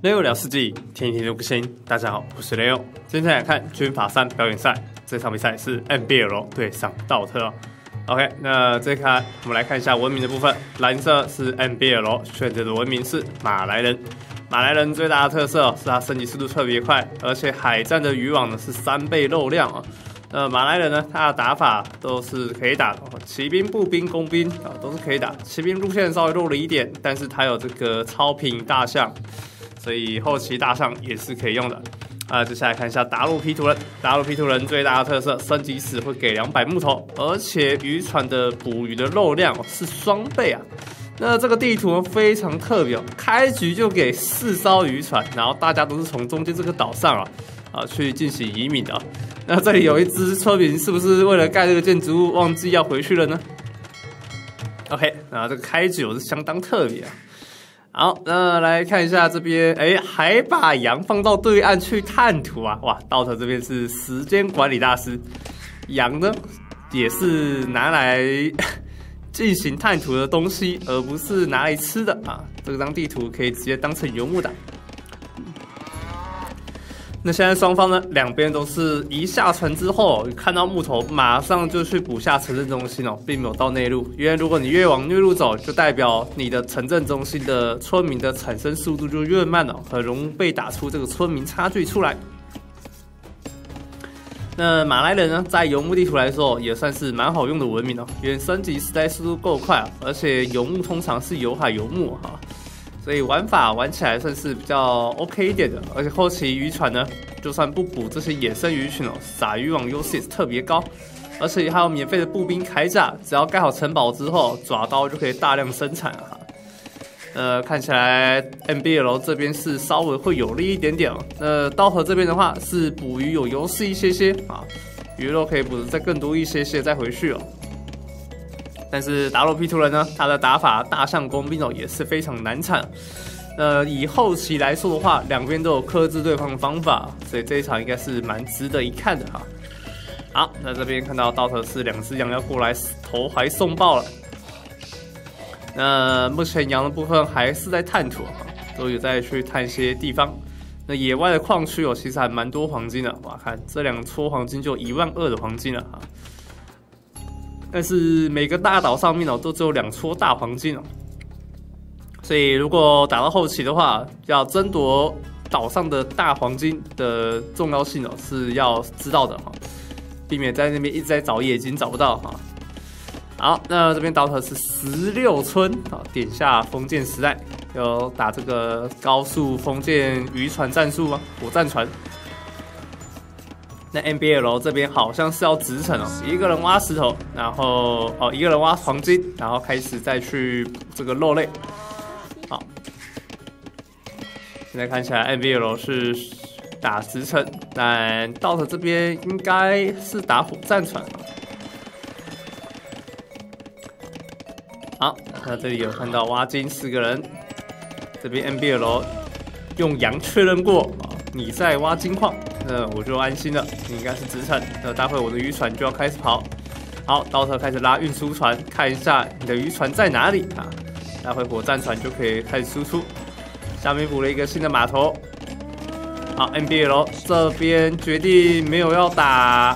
Leo 聊世纪，天天都更新。大家好，我是 Leo。今天来看军法3表演赛，这场比赛是 NBL 对上道特。OK， 那这看我们来看一下文明的部分。蓝色是 NBL 选择的文明是马来人。马来人最大的特色是它升级速度特别快，而且海战的渔网呢是3倍肉量啊。马来人呢，他的打法都是可以打的，骑兵、步兵、工兵啊都是可以打。骑兵路线稍微弱了一点，但是他有这个超频大象，所以后期大象也是可以用的。接下来看一下达洛皮图人。达洛皮图人最大的特色，升级时会给200木头，而且渔船的捕鱼的肉量是双倍啊。那这个地图非常特别，开局就给4艘渔船，然后大家都是从中间这个岛上去进行移民的。那这里有一只村民，是不是为了盖这个建筑物忘记要回去了呢 ？OK， 那这个开局是相当特别啊。好，那来看一下这边，还把羊放到对岸去探图啊！哇，道特这边是时间管理大师，羊呢也是拿来进行探图的东西，而不是拿来吃的啊。这张地图可以直接当成游牧打。那现在双方呢，两边都是一下船之后，看到木头马上就去补下城镇中心哦，并没有到内陆。因为如果你越往内陆走，就代表你的城镇中心的村民的产生速度就越慢了，很容易被打出这个村民差距出来。那马来人呢，在游牧地图来说也算是蛮好用的文明哦，因为升级实在速度够快而且游牧通常是有海游牧哈。所以玩法玩起来算是比较 OK 一点的，而且后期渔船呢，就算不补这些野生鱼群撒渔网优势也是特别高，而且还有免费的步兵铠甲，只要盖好城堡之后，爪刀就可以大量生产看起来 NBL 这边是稍微会有利一点点刀河这边的话是捕鱼有优势一些些鱼肉可以捕得再更多一些些再回去但是达洛皮图人呢，他的打法大象工兵也是非常难缠。以后期来说的话，两边都有克制对方的方法，所以这一场应该是蛮值得一看的哈。好，那这边看到道特是2只羊要过来投怀送抱了。那目前羊的部分还是在探图都有在去探一些地方。那野外的矿区其实还蛮多黄金的，哇，看这2撮黄金就12000的黄金了哈。但是每个大岛上面都只有2撮大黄金所以如果打到后期的话，要争夺岛上的大黄金的重要性是要知道的避免在那边一直在找冶金找不到好，那这边岛特是16村点下封建时代，有打这个高速封建渔船战术吗？火战船。那 NBL 这边好像是要直城一个人挖石头，然后一个人挖黄金，然后开始再去补这个肉类。好，现在看起来 NBL 是打直城，但道特这边应该是打火战船。好，那这里有看到挖金4个人，这边 NBL 用羊确认过你在挖金矿。那我就安心了，你应该是直城。那待会我的渔船就要开始跑。好，道特开始拉运输船，看一下你的渔船在哪里待会火战船就可以开始输出。下面补了一个新的码头。好 ，NBL 这边决定没有要打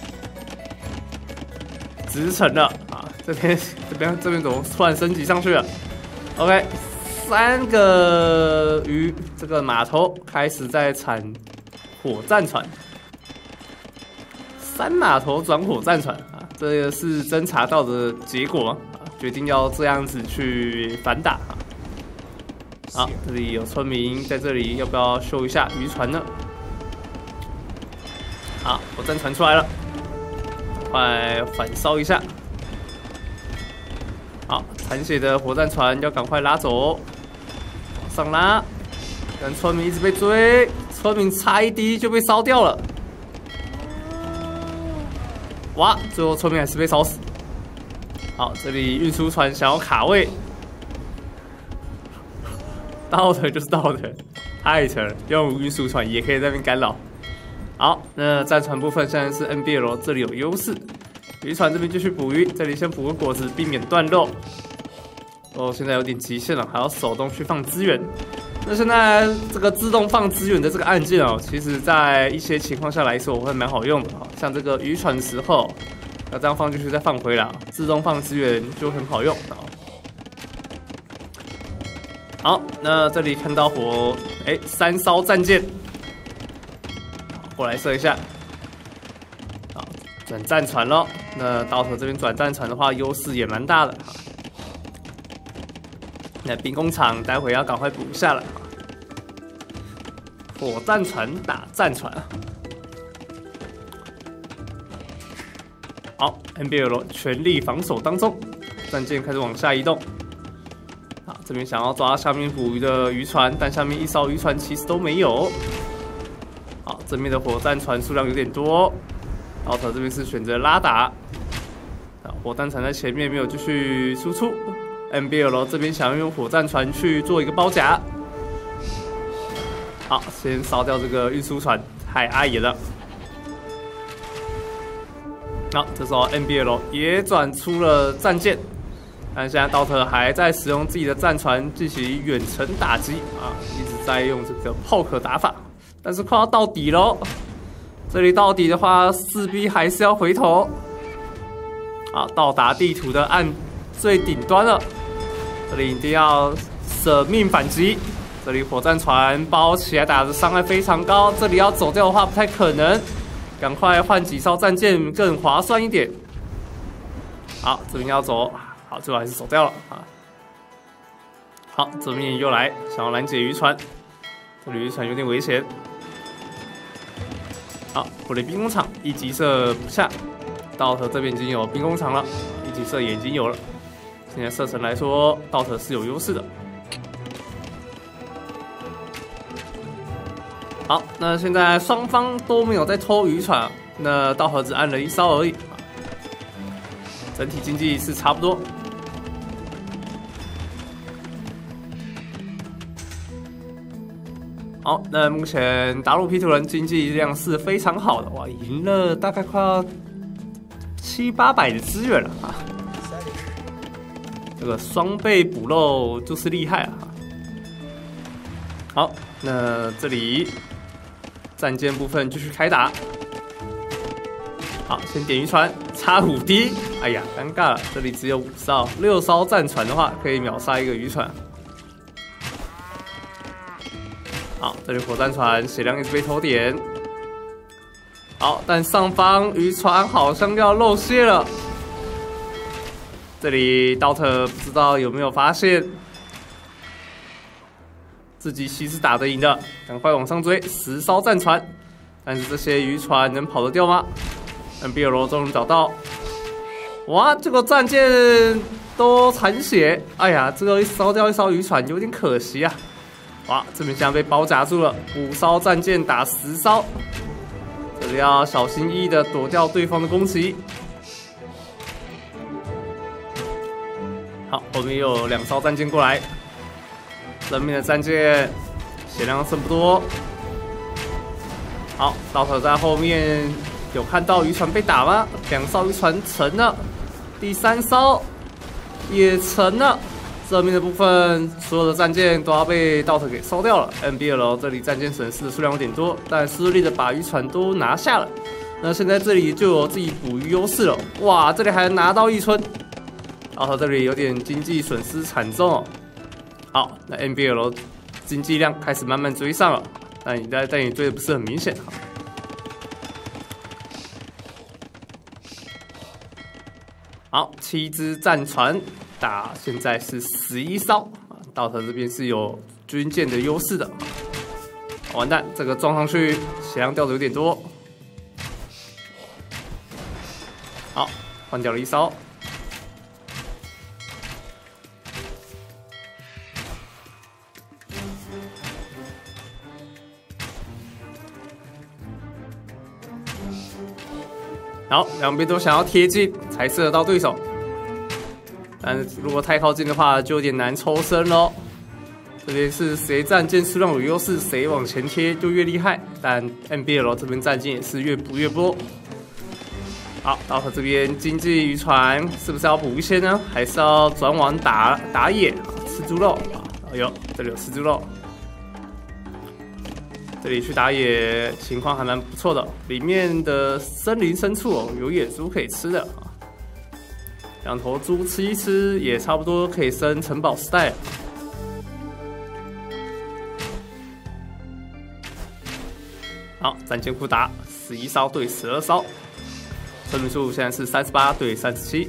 直城了这边怎么突然升级上去了 ？OK， 3个这个码头开始在产火战船，3码头转火战船这个是侦查到的结果决定要这样子去反打好，这里有村民在这里，要不要修一下渔船呢？好，火战船出来了，快反烧一下。好，残血的火战船要赶快拉走，往上拉，但村民一直被追。村民差一滴就被烧掉了，哇！最后村民还是被烧死。好，这里运输船想要卡位，道特就是道特，太扯了，用运输船也可以在那边干扰。好，那战船部分现在是 NBL 这里有优势，渔船这边继续捕鱼，这里先捕个果子，避免断肉。 现在有点极限了，还要手动去放资源。那现在这个自动放资源的这个按键哦，其实在一些情况下来说，我会蛮好用的啊。像这个渔船的时候，要这样放进去再放回来，自动放资源就很好用啊。好，那这里看到火，3艘战舰，过来射一下。好，转战船咯。那到头这边转战船的话，优势也蛮大的。那兵工厂待会要赶快补一下了。火战船打战船。好 ，NBL 全力防守当中，战舰开始往下移动。好，这边想要抓下面捕鱼的渔船，但下面一艘渔船其实都没有。好，正面的火战船数量有点多。奥特这边是选择拉打。火战船在前面没有继续输出。NBL 这边想要用火战船去做一个包夹，好，先烧掉这个运输船，太碍眼了。好，这时候 NBL 也转出了战舰，但现在道特还在使用自己的战船进行远程打击啊，一直在用这个 poke 打法，但是快要到底喽。这里到底的话，势必还是要回头，啊，到达地图的岸最顶端了。这里一定要舍命反击。这里火战船包起来打的伤害非常高，这里要走掉的话不太可能，赶快换几艘战舰更划算一点。好，这边要走，好，最后还是走掉了啊。好，这边又来想要拦截渔船，这里渔船有点危险。好，火雷兵工厂一级射不下，道特这边已经有兵工厂了，一级射也已经有了。现在射程来说，道特是有优势的。好，那现在双方都没有在偷渔船，那道特只按了1艘而已，整体经济是差不多。好，那目前达鲁皮图人经济量是非常好的，哇，赢了大概快要700-800的资源了啊！这个双倍补漏就是厉害啊！好，那这里战舰部分继续开打。好，先点渔船，插5滴，哎呀，尴尬了，这里只有5艘，6艘战船的话可以秒杀一个渔船。好，这里火战船血量一直被偷点。好，但上方渔船好像要漏泄了。这里道特不知道有没有发现，自己其实打得赢的，赶快往上追，10艘战船。但是这些渔船能跑得掉吗 ？NBL 终于找到，哇，这个战舰都残血，哎呀，这个烧掉一艘渔船有点可惜啊。哇，这边现在被包夹住了，5艘战舰打10艘，这里要小心翼翼的躲掉对方的攻击。好，后面又有2艘战舰过来，正面的战舰血量剩不多。好，道特在后面有看到渔船被打吗？2艘渔船沉了，第3艘也沉了。正面的部分，所有的战舰都要被道特给烧掉了。NBL 这里战舰损失的数量有点多，但顺利的把渔船都拿下了。那现在这里就有自己捕鱼优势了。哇，这里还拿到1村。道特这里有点经济损失惨重哦。好，那 NBL 经济量开始慢慢追上了，但你追的不是很明显。好，7只战船打，现在是11艘啊。道特这边是有军舰的优势的。完蛋，这个撞上去血量掉的有点多。好，换掉了1艘。好，两边都想要贴近才射得到对手，但是如果太靠近的话，就有点难抽身咯。这边是谁战舰数量有优势，谁往前贴就越厉害。但 NBL 这边战舰也是越补越多。 好，到了这边经济渔船是不是要补一些呢？还是要转往打野吃猪肉啊？哎呦，这里有吃猪肉，这里去打野情况还蛮不错的，里面的森林深处哦有野猪可以吃的啊。2头猪吃一吃也差不多可以升城堡时代了。好，战舰库达11艘对12艘。 村民数现在是38对37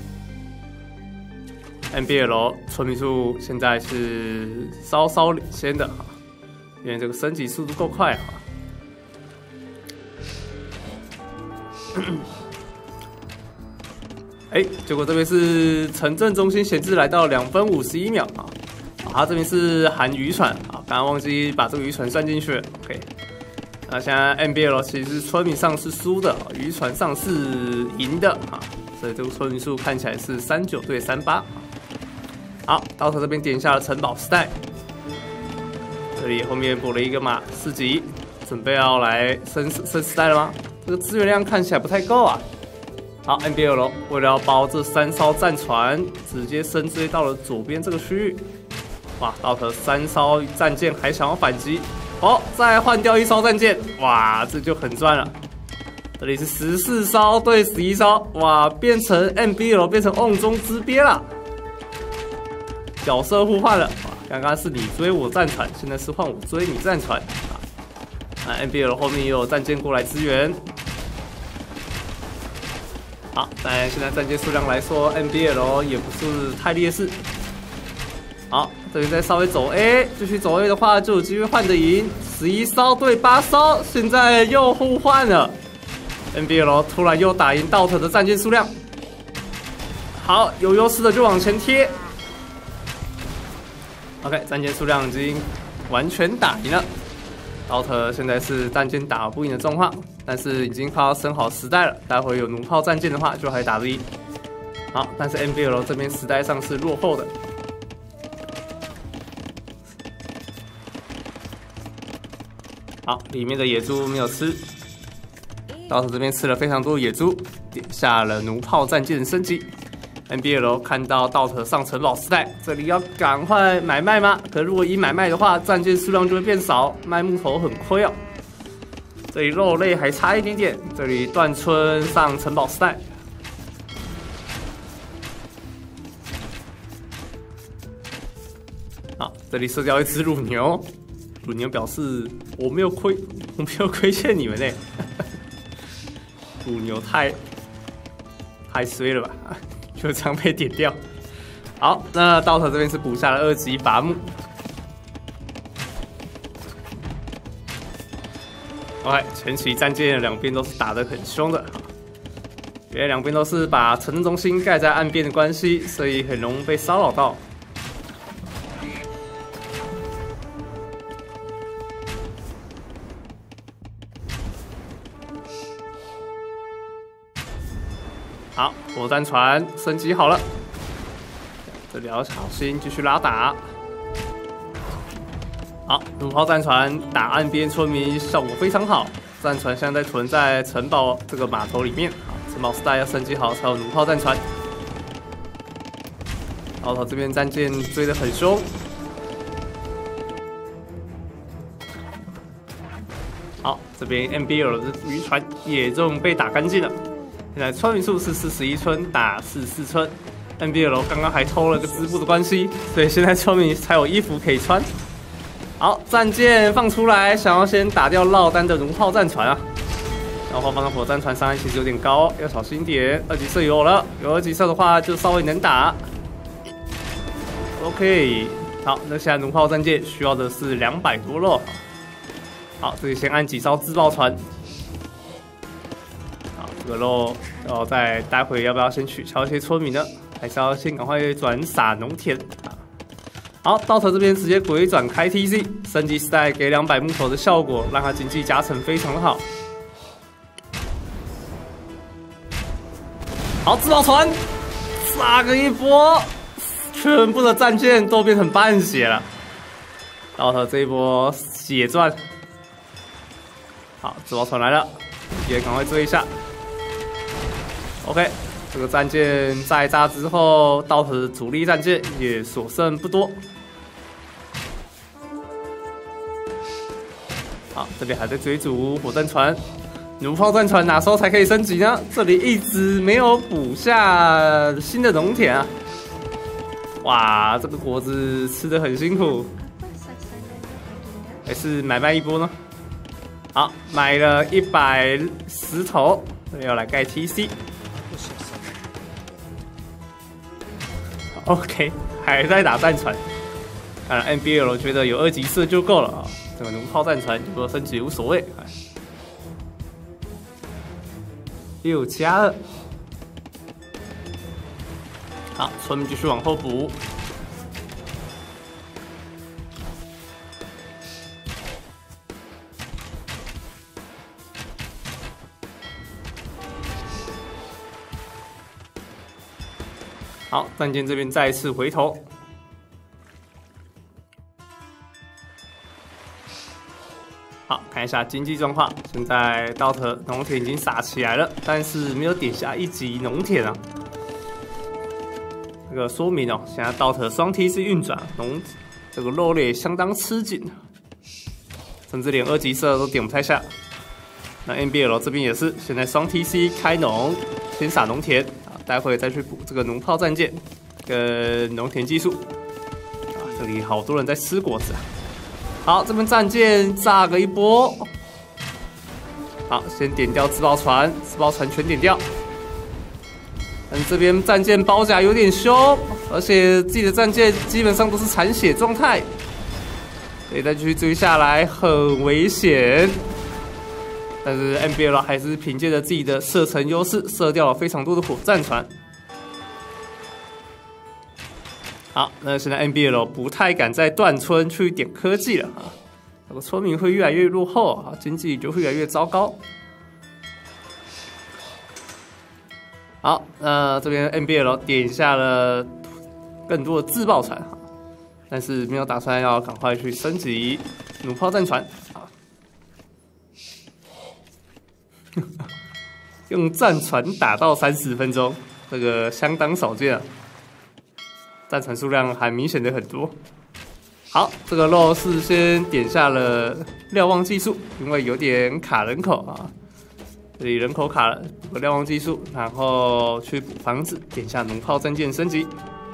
，NBL 村民数现在是稍稍领先的哈，因为这个升级速度够快哈。结果这边是城镇中心显示来到2分51秒啊，它这边是含渔船啊，刚刚忘记把这个渔船算进去了 ，OK。 那现在 NBL 其实村民上是输的，渔船上是赢的啊，所以这个村民数看起来是39对38。好，到头这边点下了城堡时代，这里后面补了一个马4级，准备要来升时代了吗？这个资源量看起来不太够啊。好 ，NBL 为了要包这3艘战船，直接深追到了左边这个区域。哇，到头3艘战舰还想要反击。 哦，再换掉1艘战舰，哇，这就很赚了。这里是14艘对11艘，哇，变成 NBL 变成瓮中之鳖了。角色互换了，哇，刚刚是你追我战船，现在是换我追你战船啊。那 NBL 后面也有战舰过来支援。好，但现在战舰数量来说 ，NBL 也不是太劣势。 好，这里再稍微走 A， 继续走 A 的话就有机会换得赢。11艘对8艘，现在又互换了。NBL 突然又打赢DOT的战舰数量。好，有优势的就往前贴。OK， 战舰数量已经完全打赢了。DOT现在是战舰打不赢的状况，但是已经快要升好时代了。待会有弩炮战舰的话，就还打得赢。好，但是 NBL 这边时代上是落后的。 好，里面的野猪没有吃，DOT这边吃了非常多的野猪，点下了弩炮战舰升级。NBL 看到DOT上城堡时代，这里要赶快买卖吗？可如果一买卖的话，战舰数量就会变少，卖木头很亏哦。这里肉类还差一点点，这里断村上城堡时代。好，这里射掉一只乳牛。 乳牛表示我没有亏欠你们呢，乳牛太衰了吧，就这样被点掉。好，那DOT这边是补下了2级伐木。OK， 前期战舰两边都是打得很凶的，因为两边都是把城镇中心盖在岸边的关系，所以很容易被骚扰到。 好，火战船升级好了，这里要小心，继续拉打。好，弩炮战船打岸边村民效果非常好，战船现在存在城堡这个码头里面。好，城堡时代要升级好才有弩炮战船。DOT这边战舰追得很凶。好，这边 NBL 的渔船也终于被打干净了。 现在村民数是41村打44村 ，NBL 刚刚还偷了个织布的关系，所以现在村民才有衣服可以穿。好，战舰放出来，想要先打掉落单的弩炮战船啊。然后后方的火战船伤害其实有点高，要小心点。2级射有了，有2级射的话就稍微能打。OK， 好，那现在弩炮战舰需要的是200多肉。好，这里先按几艘自爆船。 这个肉，然后再待会要不要先取消一些村民呢？还是要先赶快转撒农田啊？好，DOT这边直接鬼转开 TC， 升级时代给200木头的效果，让它经济加成非常的好。好，自爆船，杀个一波，全部的战舰都变成半血了。DOT这一波血赚。好，自爆船来了，也赶快追一下。 OK， 这个战舰炸一炸之后，道特的主力战舰也所剩不多。好，这边还在追逐火弹船，弩炮战船哪时候才可以升级呢？这里一直没有补下新的农田啊！哇，这个果子吃得很辛苦，还是买卖一波呢？好，买了100石头，要来盖 TC。OK， 还在打战船。当然 NBL 觉得有2级射就够了啊。这个弩炮战船如果升级无所谓。6+2，好，村民继续往后补。好，战舰这边再一次回头。好，看一下经济状况。现在道特农田已经撒起来了，但是没有点下1级农田啊。这个说明哦，现在道特双 T 是运转，这个肉类相当吃紧，甚至连2级射都点不太下。那 NBL 这边也是，现在双 TC 开农，先撒农田啊，待会再去补这个弩炮战舰跟农田技术啊。这里好多人在吃果子啊。好，这边战舰炸个一波。好，先点掉自爆船，自爆船全点掉。但这边战舰包夹有点凶，而且自己的战舰基本上都是残血状态，所以再继续追下来很危险。但是 NBL 还是凭借着自己的射程优势，射掉了非常多的火战船。好，那现在 NBL 不太敢在断村去点科技了啊，这个村民会越来越落后啊，经济就会越来越糟糕。好，那这边 NBL 点下了更多的自爆船哈，但是没有打算要赶快去升级弩炮战船啊，用战船打到30分钟，这个相当少见啊。战船数量还明显的很多。好，这个肉是先点下了瞭望技术，因为有点卡人口啊，这里人口卡了，补个瞭望技术，然后去补房子，点下弩炮战舰升级。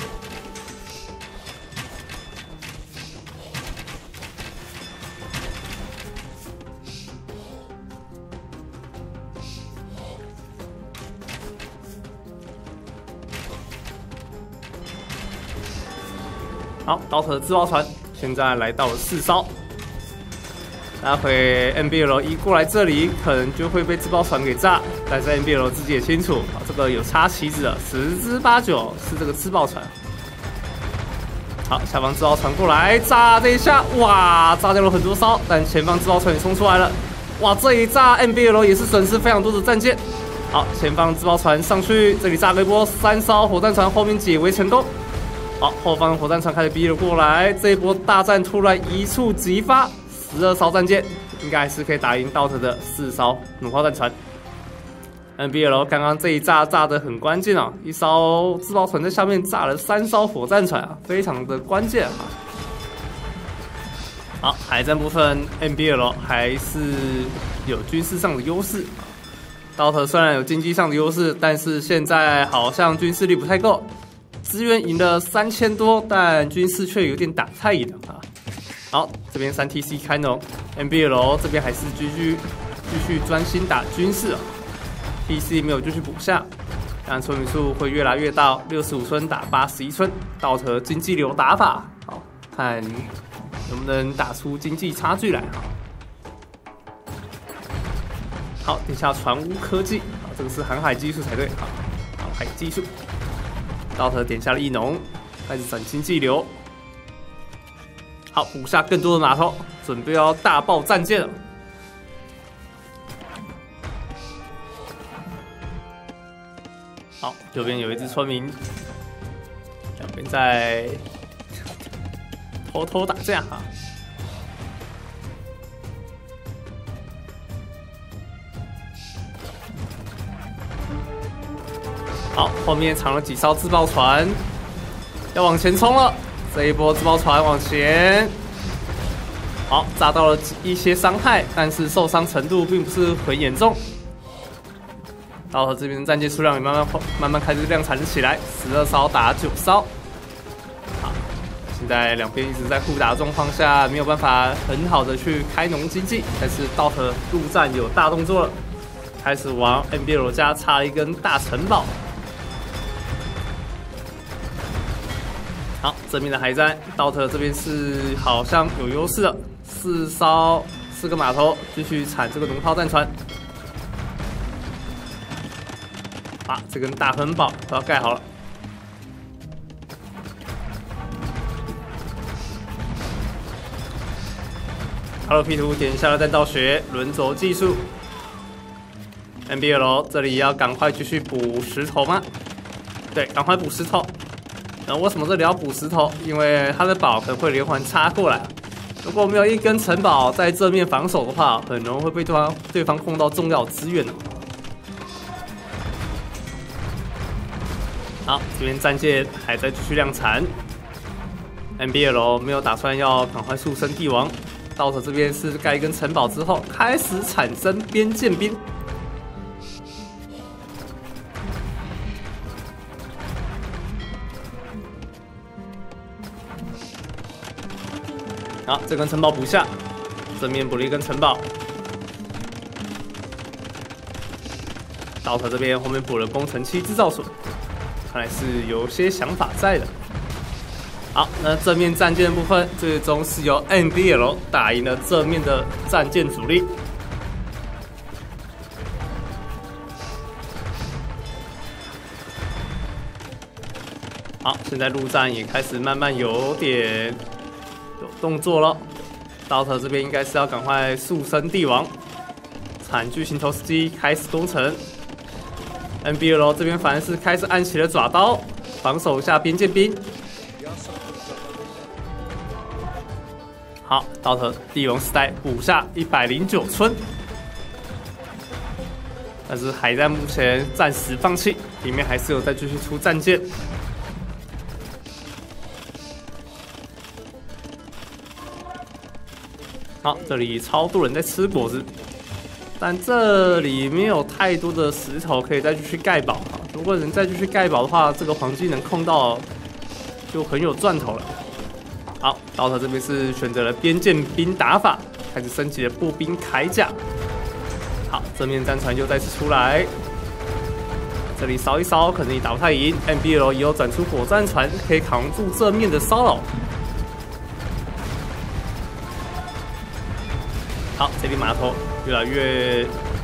好，道特的自爆船现在来到了4艘，待会 NBL 一过来这里，可能就会被自爆船给炸。但是 NBL 自己也清楚，啊，这个有插旗子的，10之8九是这个自爆船。好，下方自爆船过来炸这一下，哇，炸掉了很多艘，但前方自爆船也冲出来了，哇，这一炸 NBL 也是损失非常多的战舰。好，前方自爆船上去，这里炸了一波，3艘火弹船后面解围成功。好，后方的火弹船开始逼了过来，这一波大战突然一触即发，12艘战舰应该还是可以打赢道特的4艘弩炮战船。NBL 刚刚这一炸炸得很关键啊，一艘自爆船在下面炸了3艘火战船啊，非常的关键啊。好，海战部分 NBL 还是有军事上的优势，道特虽然有经济上的优势，但是现在好像军事力不太够。资源赢了3000多，但军事却有点打太赢了啊。好，这边3TC 开农 ，NBL 这边还是继续专心打军事啊。TC 没有继续补下，但村民数会越来越大，65村打81村，道特经济流打法，好看能不能打出经济差距来啊。好，点下船坞科技啊，这个是航海技术才对啊，航海技术。道特点下了一农，开始转经济流。好，补下更多的码头，准备要大爆战舰了。好，右边有一只村民，两边在偷偷打架哈。 好，后面藏了几艘自爆船，要往前冲了。这一波自爆船往前，好，炸到了一些伤害，但是受伤程度并不是很严重。到了这边战舰数量也慢慢开始量产起来，12艘打9艘。好，现在两边一直在互打的状况下，没有办法很好的去开农经济，但是DOT陆战有大动作了，开始往 NBL 家插了一根大城堡。好，正面的海战，DOT这边是好像有优势了，4个码头继续产这个农炮战船。啊，这根大城堡都要盖好了。Hello P 图点下了弹道学轮轴技术。NBL 这里要赶快继续补石头吗？对，赶快补石头。为什么这里要补石头？因为他的宝可能会连环插过来。如果没有一根城堡在正面防守的话，很容易会被对方控到重要资源的。好，这边战舰还在继续量产。NBL 没有打算要赶快速升帝王。DOT这边是盖一根城堡之后，开始产生边剑兵。好，这根城堡补下，正面补了一根城堡。DOT这边后面补了工程器制造所，看来是有些想法在的。好，那正面战舰的部分，最终是由 NBL 打赢了正面的战舰主力。好，现在陆战也开始慢慢有动作了。DOT这边应该是要赶快速升帝王，产巨型投石机开始攻城。NBL 这边反而是开始按起了爪刀，防守一下边剑兵。好，DOT帝王时代补下109村，但是海战目前暂时放弃，里面还是有再继续出战舰。好，这里超多人在吃果子，但这里没有太多的石头可以再继续盖堡啊。如果能再继续盖堡的话，这个黄金能控到就很有赚头了。好，DOT这边是选择了边剑兵打法，开始升级了步兵铠甲。好，正面战船又再次出来，这里烧一烧可能也打不太赢。NBL 也有转出火战船，可以扛住正面的骚扰。好，这里码头越来越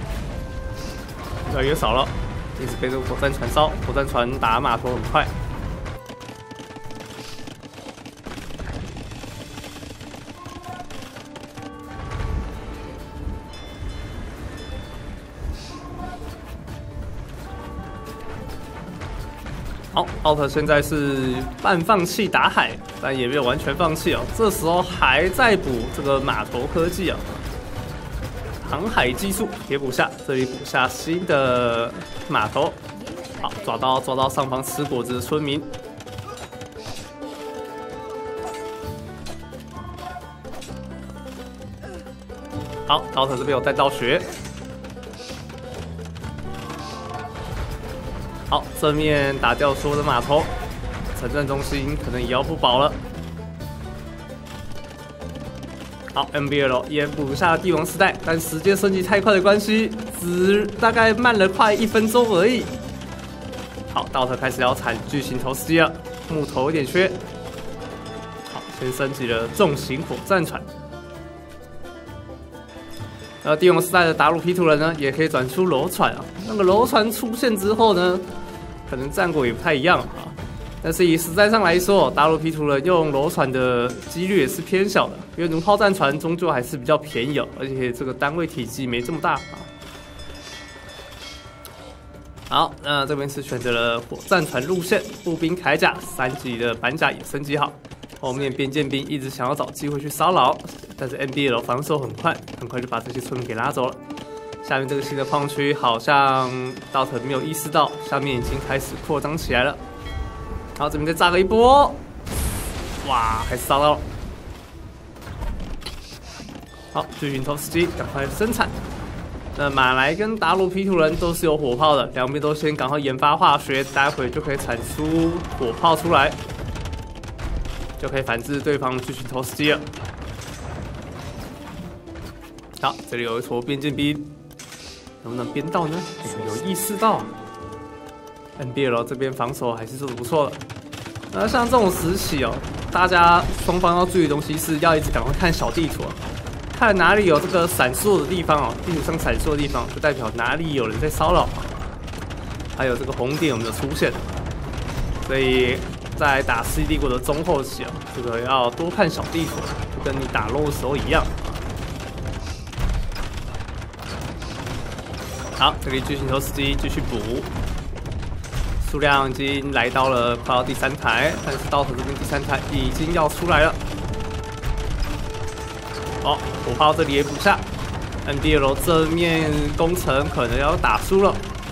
少了，一直被这个火战船烧，火战船打码头很快。好，DOT现在是半放弃打海，但也没有完全放弃哦。这时候还在补这个码头科技啊。航海技术也补下，这里补下新的码头。好，抓到上方吃果子的村民。好，DOT这边有带道学。好，正面打掉所有的码头，城镇中心可能也要不保了。好 ，NBL 也补下帝王时代，但时间升级太快的关系，只大概慢了快1分钟而已。好，DOT开始要产巨型投石机了，木头有点缺。好，先升级了重型火战船。帝王时代的达鲁皮图人呢，也可以转出楼船啊。那个楼船出现之后呢，可能战果也不太一样啊。但是以实战上来说，达鲁皮图人用楼船的几率也是偏小的，因为弩炮战船终究还是比较便宜哦，而且这个单位体积没这么大啊。好，那这边是选择了火战船路线，步兵铠甲3级的板甲也升级好。后面边剑兵一直想要找机会去骚扰，但是 NBL 防守很快，很快就把这些村民给拉走了。 下面这个新的矿区好像道特没有意识到，下面已经开始扩张起来了。然后这边再炸个一波，哇，还是烧到了。好，巨型投石机赶快生产。那马来跟达罗皮图人都是有火炮的，两边都先赶快研发化学，待会就可以产出火炮出来，就可以反制对方巨型投石机了。好，这里有一坨边境兵，能不能编到呢？有意识到，NBL 这边防守还是做得不错的。那像这种时期哦，大家双方要注意的东西是要一直赶快看小地图，看哪里有这个闪烁的地方哦，地图上闪烁的地方就代表哪里有人在骚扰，还有这个红点有没有出现。所以在打世纪帝国的中后期啊，这个要多看小地图，就跟你打 LOL 的时候一样。好，这里巨型投石机继续补，数量已经来到了快要第3台，但是到头这边第3台已经要出来了。哦，火炮这里也补下 ，NBL 正面攻城可能要打输了。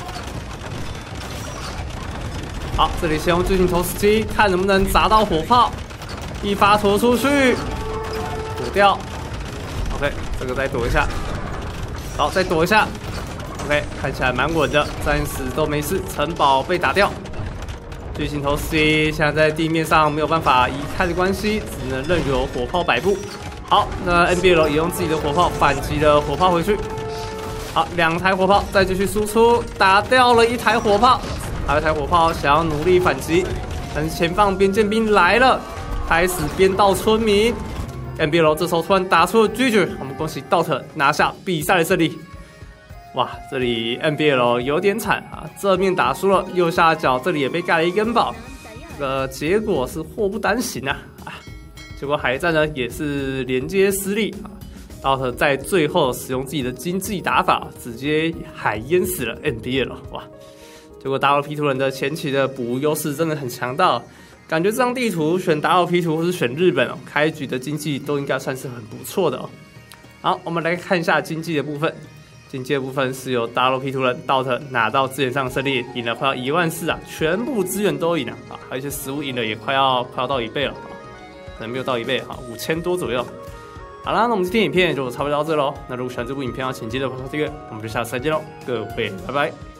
好，这里先用巨型投石机，看能不能砸到火炮，一发拖出去，躲掉。OK， 这个再躲一下，好，再躲一下。OK， 看起来蛮稳的，暂时都没事。城堡被打掉，巨型投石机现在在地面上没有办法移开的关系，只能任由火炮摆布。好，那 NBL 也用自己的火炮反击了火炮回去。好，2台火炮再继续输出，打掉了1台火炮，还有1台火炮想要努力反击，但是前方边剑兵来了，开始编到村民。NBL 这时候突然打出了GG，我们恭喜道特拿下比赛的胜利。哇，这里 NBL 有点惨啊，正面打输了，右下角这里也被盖了一根堡，这个结果是祸不单行啊！结果海战呢也是连接失利啊，道特在最后使用自己的经济打法，直接海淹死了 NBL 哇！结果达罗皮图人的前期的补优势真的很强大，感觉这张地图选达罗皮图或是选日本哦，开局的经济都应该算是很不错的哦。好，我们来看一下经济的部分。经济的部分是由达罗皮图人道特拿到资源上的胜利，赢了快要14000啊，全部资源都赢了啊，而且食物赢了也快要到1倍了，可能没有到1倍哈，5000多左右。好啦，那我们今天影片就差不多到这喽。那如果喜欢这部影片，要请记得帮忙订阅，我们就下次再见喽，各位拜拜。